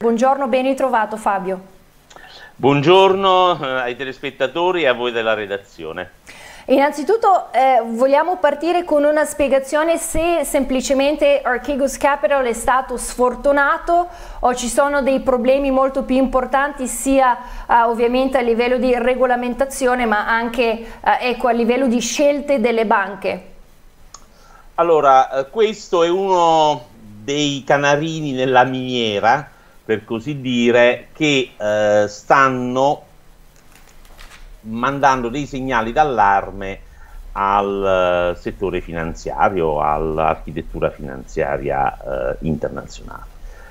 Buongiorno, ben ritrovato Fabio. Buongiorno ai telespettatori e a voi della redazione. Innanzitutto vogliamo partire con una spiegazione se semplicemente Archegos Capital è stato sfortunato o ci sono dei problemi molto più importanti sia ovviamente a livello di regolamentazione ma anche ecco, a livello di scelte delle banche. Allora, questo è uno dei canarini nella miniera, per così dire, che stanno mandando dei segnali d'allarme al settore finanziario, all'architettura finanziaria internazionale.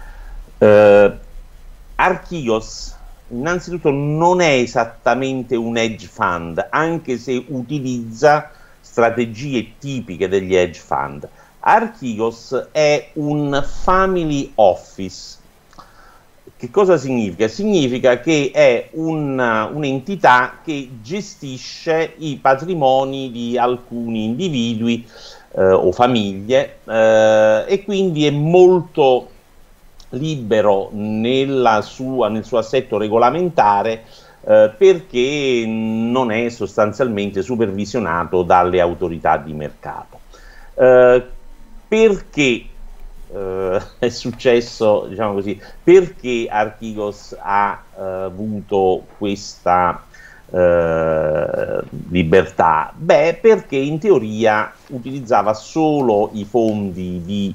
Archegos innanzitutto non è esattamente un hedge fund, anche se utilizza strategie tipiche degli hedge fund. Archegos è un family office. Che cosa significa? Significa che è un'entità che gestisce i patrimoni di alcuni individui o famiglie e quindi è molto libero nel suo assetto regolamentare perché non è sostanzialmente supervisionato dalle autorità di mercato. Perché è successo, diciamo così, perché Archegos ha avuto questa libertà? Beh, perché in teoria utilizzava solo i fondi di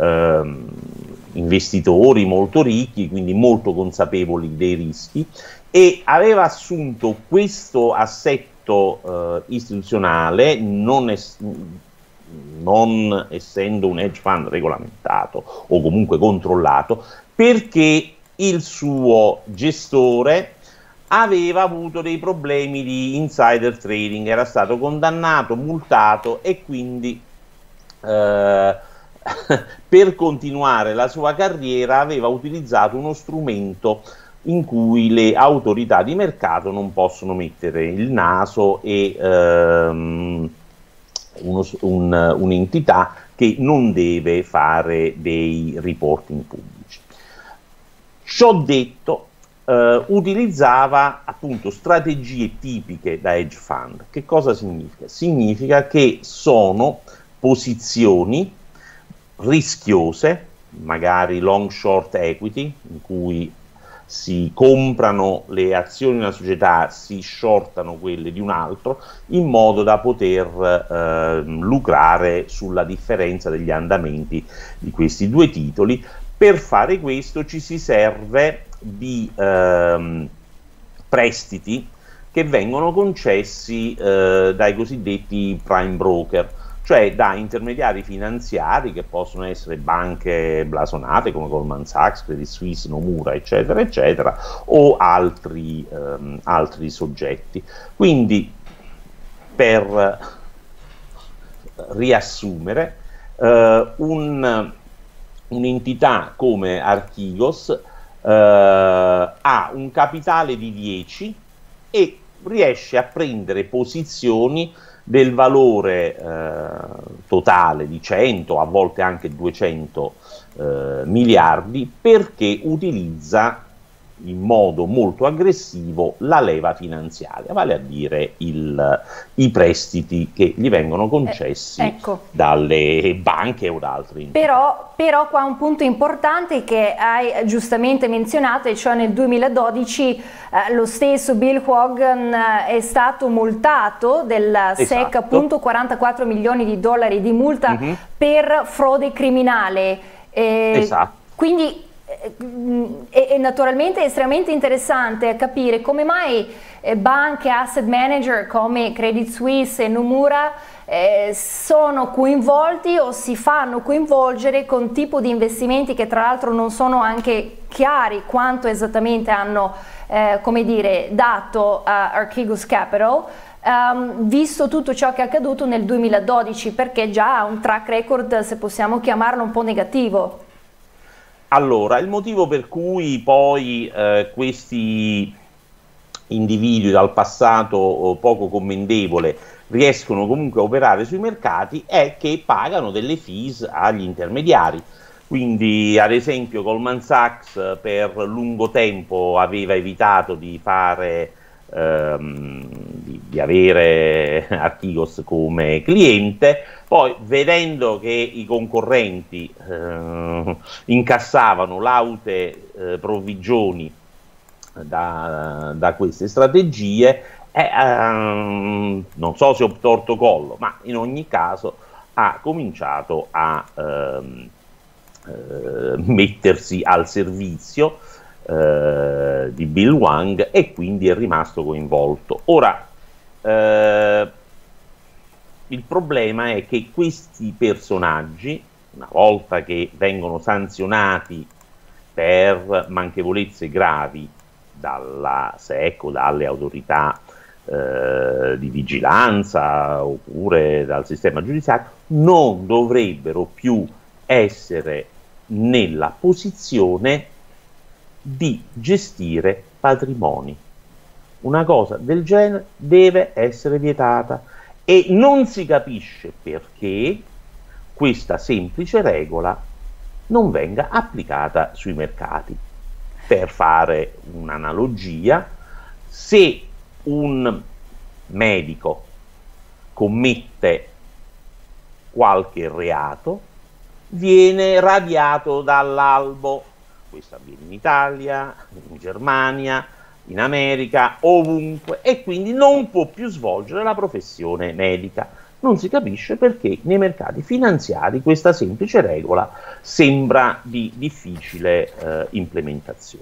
investitori molto ricchi, quindi molto consapevoli dei rischi, e aveva assunto questo assetto istituzionale, non essendo un hedge fund regolamentato o comunque controllato, perché il suo gestore aveva avuto dei problemi di insider trading, era stato condannato, multato e quindi per continuare la sua carriera aveva utilizzato uno strumento in cui le autorità di mercato non possono mettere il naso e un'entità che non deve fare dei reporting pubblici. Ciò detto, utilizzava appunto strategie tipiche da hedge fund. Che cosa significa? Significa che sono posizioni rischiose, magari long short equity, in cui si comprano le azioni di una società, si shortano quelle di un altro, in modo da poter lucrare sulla differenza degli andamenti di questi due titoli. Per fare questo ci si serve di prestiti che vengono concessi dai cosiddetti prime broker, cioè da intermediari finanziari che possono essere banche blasonate come Goldman Sachs, Credit Suisse, Nomura, eccetera, eccetera, o altri soggetti. Quindi, per riassumere, un'entità come Archegos ha un capitale di 10 e riesce a prendere posizioni del valore totale di 100, a volte anche 200 miliardi, perché utilizza in modo molto aggressivo la leva finanziaria, vale a dire i prestiti che gli vengono concessi ecco, dalle banche o da altri entità. Però qua un punto importante che hai giustamente menzionato, e cioè nel 2012 lo stesso Bill Hogan è stato multato della SEC, appunto 44 milioni di dollari di multa per frode criminale. Quindi è naturalmente estremamente interessante capire come mai banche, asset manager come Credit Suisse e Nomura sono coinvolti o si fanno coinvolgere con tipo di investimenti che tra l'altro non sono anche chiari quanto esattamente hanno come dire, dato a Archegos Capital, visto tutto ciò che è accaduto nel 2012, perché già ha un track record, se possiamo chiamarlo, un po' negativo. Allora, il motivo per cui poi questi individui dal passato poco commendevole riescono comunque a operare sui mercati è che pagano delle fees agli intermediari. Quindi ad esempio Goldman Sachs per lungo tempo aveva evitato di fare di avere Archegos come cliente, poi vedendo che i concorrenti incassavano laute provvigioni da queste strategie, non so se ho torto collo, ma in ogni caso ha cominciato a mettersi al servizio di Bill Hwang e quindi è rimasto coinvolto. Ora, il problema è che questi personaggi, una volta che vengono sanzionati per manchevolezze gravi dalla SEC o dalle autorità di vigilanza oppure dal sistema giudiziario, non dovrebbero più essere nella posizione di gestire patrimoni. Una cosa del genere deve essere vietata e non si capisce perché questa semplice regola non venga applicata sui mercati. Per fare un'analogia, se un medico commette qualche reato, viene radiato dall'albo. Questo avviene in Italia, in Germania, in America, ovunque, e quindi non può più svolgere la professione medica. Non si capisce perché nei mercati finanziari questa semplice regola sembra di difficile implementazione.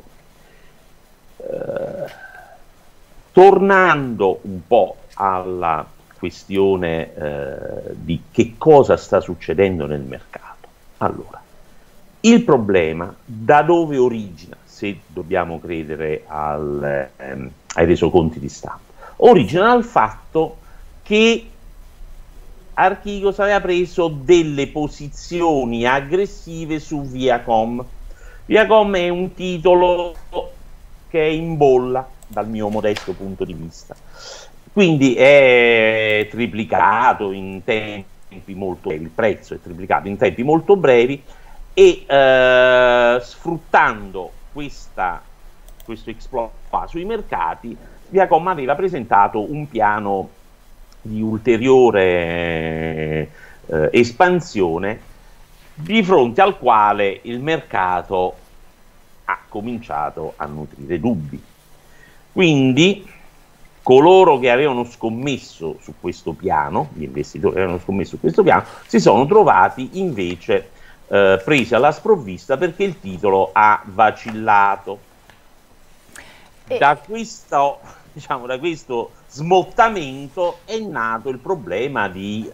Tornando un po' alla questione di che cosa sta succedendo nel mercato. Allora, il problema da dove origina, se dobbiamo credere ai resoconti di stampa, origina dal fatto che Archegos aveva preso delle posizioni aggressive su Viacom. Viacom è un titolo che è in bolla dal mio modesto punto di vista, quindi è triplicato in tempi molto brevi, il prezzo è triplicato in tempi molto brevi e sfruttando questo exploit sui mercati, Viacom aveva presentato un piano di ulteriore espansione, di fronte al quale il mercato ha cominciato a nutrire dubbi. Quindi coloro che avevano scommesso su questo piano, gli investitori che avevano scommesso su questo piano, si sono trovati invece presi alla sprovvista perché il titolo ha vacillato. Da questo smottamento è nato il problema di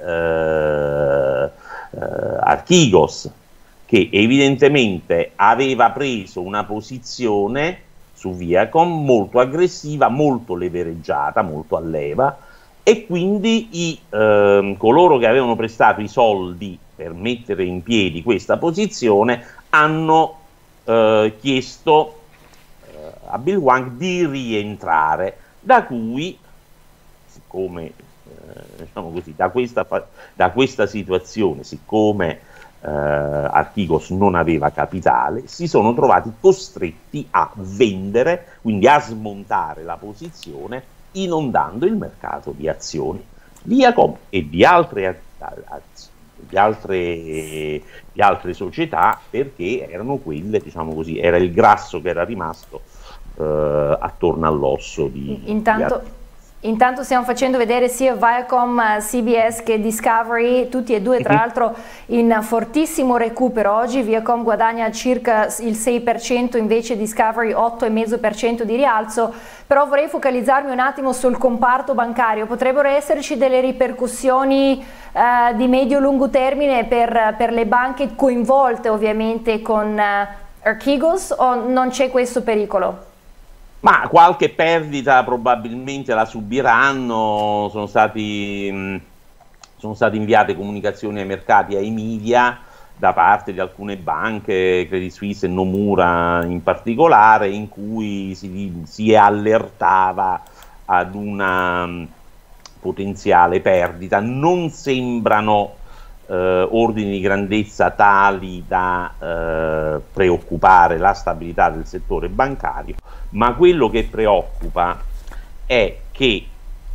Archegos, che evidentemente aveva preso una posizione su Viacom molto aggressiva, molto levereggiata, molto a leva, e quindi coloro che avevano prestato i soldi per mettere in piedi questa posizione hanno chiesto a Bill Hwang di rientrare, da cui, siccome diciamo così, da questa situazione, siccome Archegos non aveva capitale, si sono trovati costretti a vendere, quindi a smontare la posizione, inondando il mercato di azioni Viacom e di altre società, perché erano quelle, diciamo così, era il grasso che era rimasto attorno all'osso di Intanto stiamo facendo vedere sia Viacom, CBS che Discovery, tutti e due tra l'altro in fortissimo recupero. Oggi Viacom guadagna circa il 6%, invece Discovery 8,5% di rialzo. Però vorrei focalizzarmi un attimo sul comparto bancario. Potrebbero esserci delle ripercussioni di medio-lungo termine per le banche coinvolte ovviamente con Archegos, o non c'è questo pericolo? Ma qualche perdita probabilmente la subiranno. Sono state inviate comunicazioni ai mercati e ai media da parte di alcune banche, Credit Suisse e Nomura in particolare, in cui si allertava ad una potenziale perdita. Non sembrano ordini di grandezza tali da preoccupare la stabilità del settore bancario, ma quello che preoccupa è che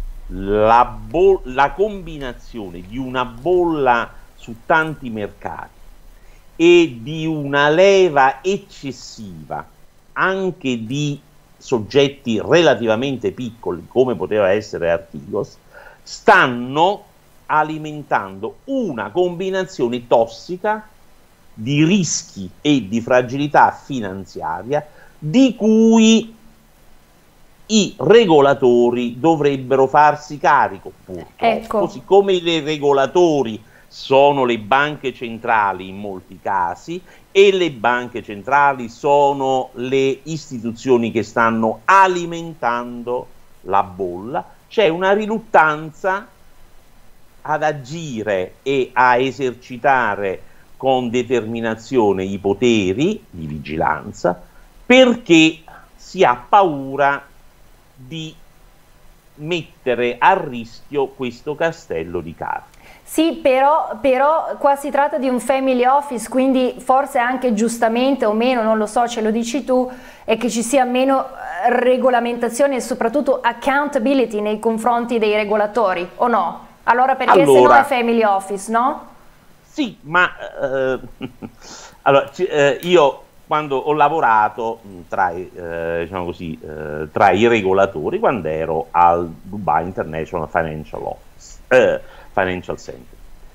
la combinazione di una bolla su tanti mercati e di una leva eccessiva anche di soggetti relativamente piccoli, come poteva essere Archegos, stanno alimentando una combinazione tossica di rischi e di fragilità finanziaria di cui i regolatori dovrebbero farsi carico, purtroppo. Ecco. Siccome i regolatori sono le banche centrali in molti casi e le banche centrali sono le istituzioni che stanno alimentando la bolla, c'è una riluttanza ad agire e a esercitare con determinazione i poteri di vigilanza, perché si ha paura di mettere a rischio questo castello di carte. Sì, però qua si tratta di un family office, quindi forse anche giustamente o meno, non lo so, ce lo dici tu, è che ci sia meno regolamentazione e soprattutto accountability nei confronti dei regolatori, o no? Allora perché se no è family office, no? Sì, ma allora, io quando ho lavorato diciamo così, tra i regolatori, quando ero al Dubai International Financial Center,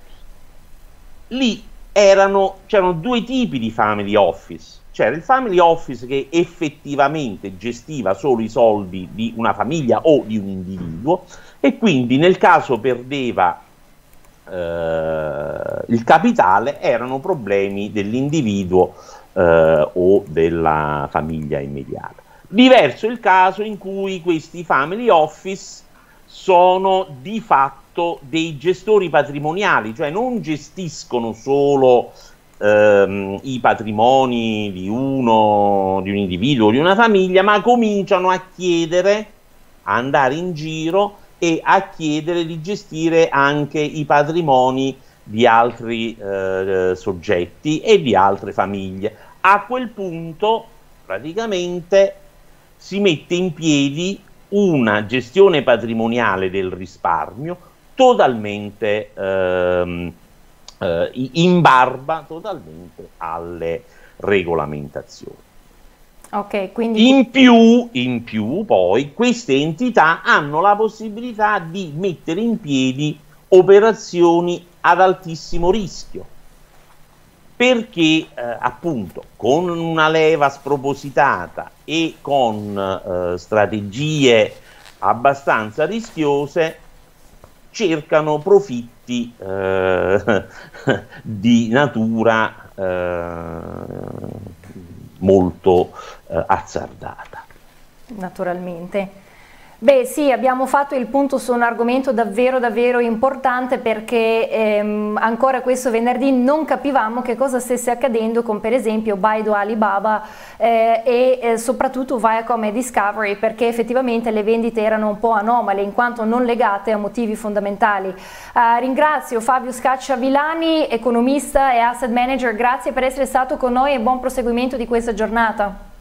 lì c'erano due tipi di family office. C'era il family office che effettivamente gestiva solo i soldi di una famiglia o di un individuo e quindi nel caso perdeva il capitale erano problemi dell'individuo o della famiglia immediata. Diverso il caso in cui questi family office sono di fatto dei gestori patrimoniali, cioè non gestiscono solo i patrimoni di un individuo o di una famiglia, ma cominciano a chiedere, a andare in giro e a chiedere di gestire anche i patrimoni di altri soggetti e di altre famiglie. A quel punto praticamente si mette in piedi una gestione patrimoniale del risparmio totalmente in barba totalmente alle regolamentazioni. Okay, quindi... In più poi queste entità hanno la possibilità di mettere in piedi operazioni ad altissimo rischio, perché appunto con una leva spropositata e con strategie abbastanza rischiose cercano profitti di natura molto azzardata. Naturalmente. Beh sì, abbiamo fatto il punto su un argomento davvero importante, perché ancora questo venerdì non capivamo che cosa stesse accadendo con per esempio Baidu, Alibaba e soprattutto Viacom e Discovery, perché effettivamente le vendite erano un po' anomale in quanto non legate a motivi fondamentali. Ringrazio Fabio Scacciavilani, economista e asset manager, grazie per essere stato con noi e buon proseguimento di questa giornata.